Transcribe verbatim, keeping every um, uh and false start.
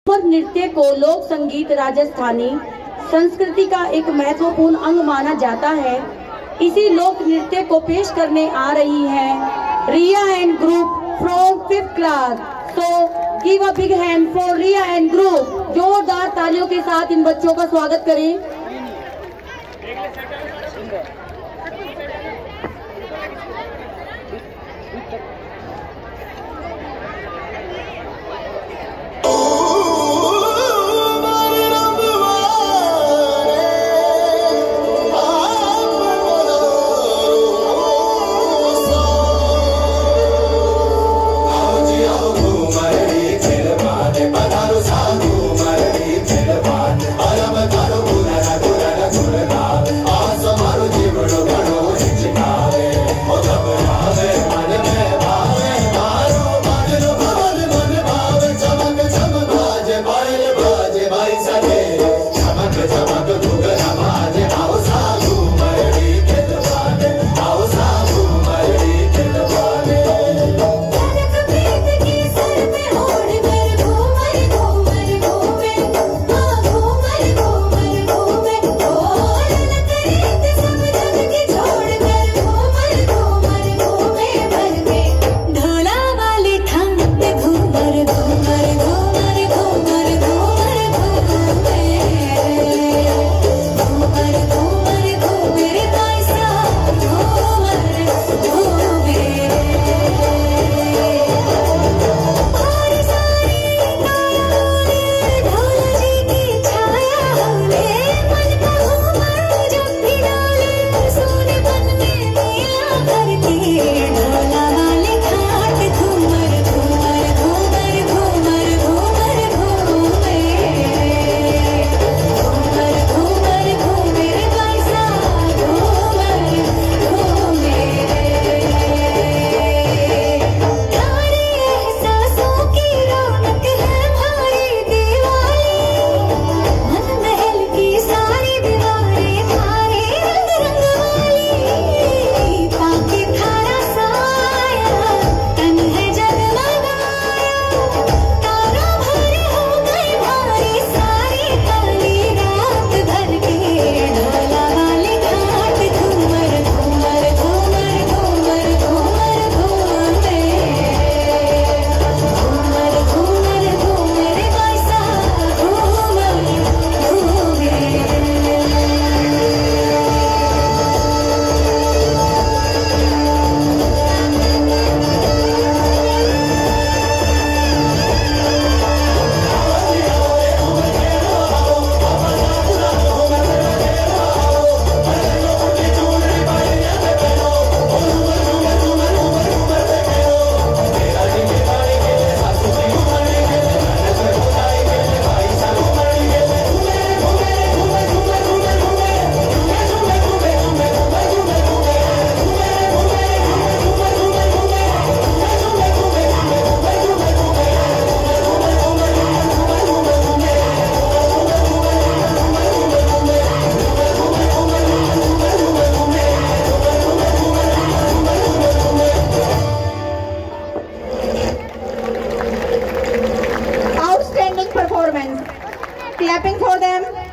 घूमर नृत्य को लोक संगीत राजस्थानी संस्कृति का एक महत्वपूर्ण अंग माना जाता है। इसी लोक नृत्य को पेश करने आ रही है Riya and group from fifth class. So give a big hand for Riya and group. जोरदार तालियों के साथ इन बच्चों का स्वागत करें। Clapping for them.